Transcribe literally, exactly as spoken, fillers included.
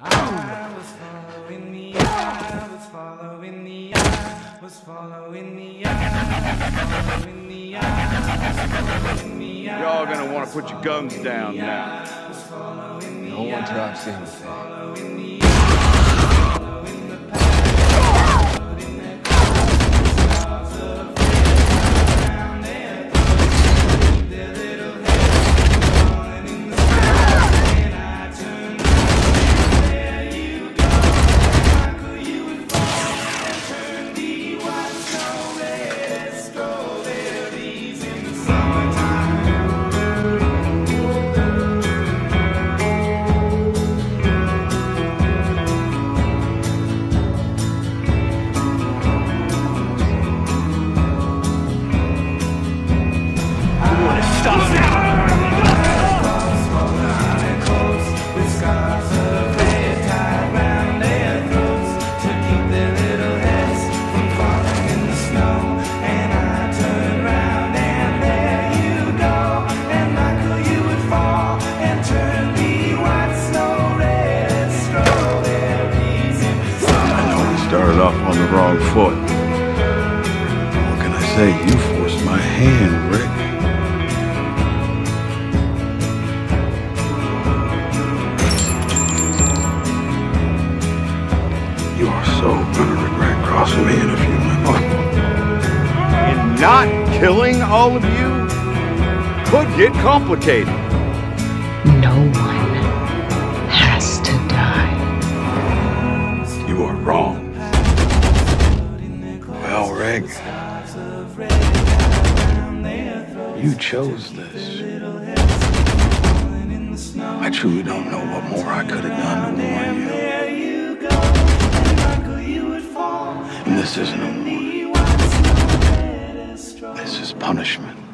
I was following the eye, was following the eye, was following the eye, following the eye, following the eye. Y'all gonna want to put your guns down now. No one drops anything. Started off on the wrong foot. What can I say? You forced my hand, Rick. You are so gonna regret crossing me in a few minutes. And not killing all of you could get complicated. No one has to die. You are wrong. Well, Reg, you chose this. I truly don't know what more I could have done to warn you. And this isn't a warning. This is punishment.